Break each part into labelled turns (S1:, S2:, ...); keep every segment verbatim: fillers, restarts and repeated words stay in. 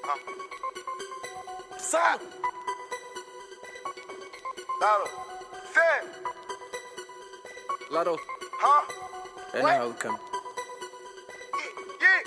S1: Side. Lotto. Fed.
S2: Lotto.
S1: Huh?
S2: That
S1: What?
S2: hoe coming.
S1: Yeah.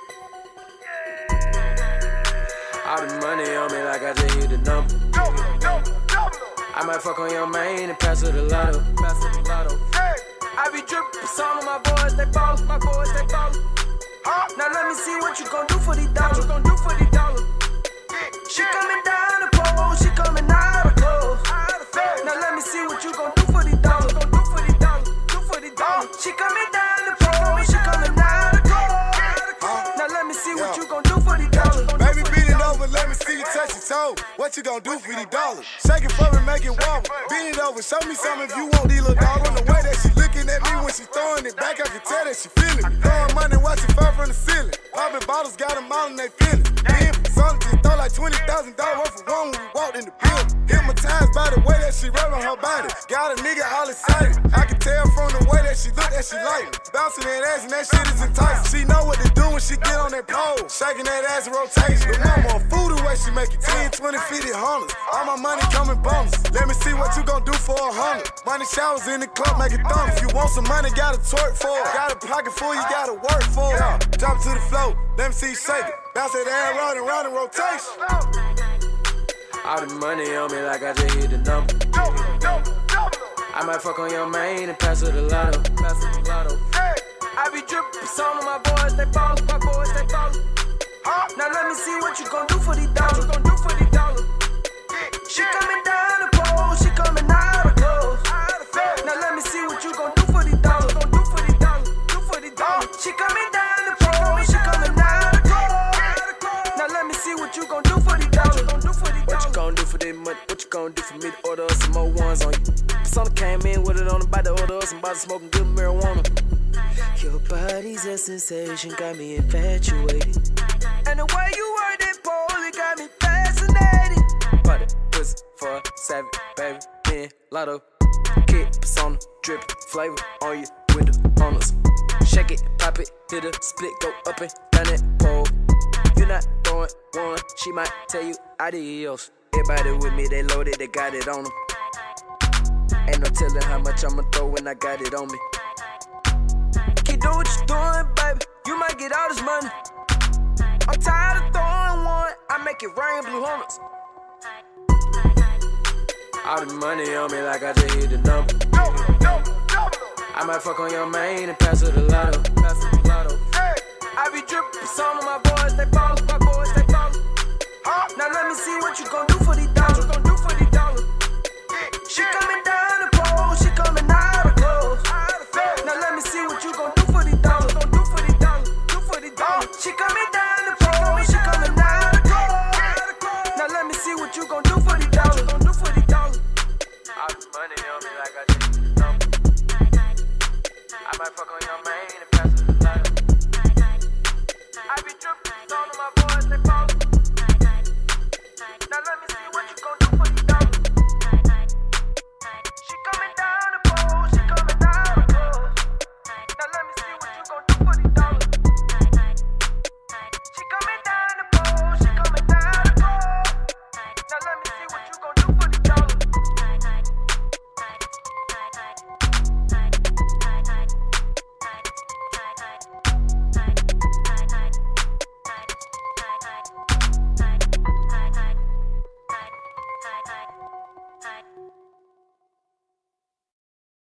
S2: All the money on me like I just hit the number.
S1: Double, double, double.
S2: I might fuck on your main and pass her the lotto. Pass her the lotto.
S1: Fed.
S2: I be drippin' some of my boys, they ballin', my boys, they ballin'.
S1: Huh?
S2: Now let me see what you gon' do for these dollars. You gon' do for these dollars.
S1: Yeah.
S2: She coming down the pole, she coming out of clothes. Now let me see what you gon' do for these dollars. Gon' do for these dollars. Do for these dollars. She coming down the pole, she coming out of clothes. Now let me see what you gon' do for these dollars.
S3: Baby, beat it over, let me see you touch your toe. What you gon' do for these dollars? Shake it for me, make it wobble. Beat it over, show me something if you want these little dollars. The way that she looking at me when she throwing it back, I can tell that she feeling me. Throwing money, watch it fall from the ceiling. Popping bottles, got them all and they feeling. Me and son just throw like twenty thousand dollars worth of one when we walked in the building. Hypnotized by the way that she rubbing her body. Got a nigga all excited. I can tell from the way that she look that she like it. Bouncing that ass and that shit is enticing. She know what to do when she get on that pole. Shaking that ass in rotation. But mama, food the way she make it. ten, twenty, fifty, hundreds. All my money coming bonus. Let me see what you gon' do for a hundred. Money showers in the club, make it thumb. If you want some money, gotta twerk for it. Got a pocket full, you gotta work for it. Yeah. Drop it to the floor, let me see you shake it. Bounce that ass round and round in rotation.
S2: All the money on me like I just hit the number.
S1: Double, double, double.
S2: I might fuck on your main and pass her the lotto. Pass her the lotto.
S1: Fed.
S2: I be drippin' some of my boys, they ballin', my boys, they ballin'.
S1: Huh?
S2: Now let me see what you gon' do for these dollars. You gon' do for these dollars. She coming down the pole, she coming out of clothes. Now let me see what you gon' do for these dollars. Gon' do for these dollars. Do for these dollars. She coming down the pole, she coming out of clothes. Now let me see what you gon' do for these dollars. Gon' do for these dollars. What you gon' do for this money? What you gon' do for me to order us some more ones on you? Persona came in with it on the body, order us some body smoking good marijuana. Your body's a sensation, got me infatuated. And the way you work that pole, it got me fascinated. Party, pussy, for a savage, baby, then lotto. Kid, persona, drippin', flavor on you with the honors. Shake it, pop it, hit a split, go up and down that pole. You not throwing one, she might tell you adios. Everybody with me, they loaded, they got it on them. Ain't no telling how much I'ma throw when I got it on me. Keep doing what you doing, baby, you might get all this money. I'm tired of throwing one, I make it rain blue hundreds. All the money on me like I just hit the number.
S1: Double, double, double.
S2: I might fuck on your main and pass her the lotto. Pass her the lotto.
S1: Fed.
S2: I be drippin' some of my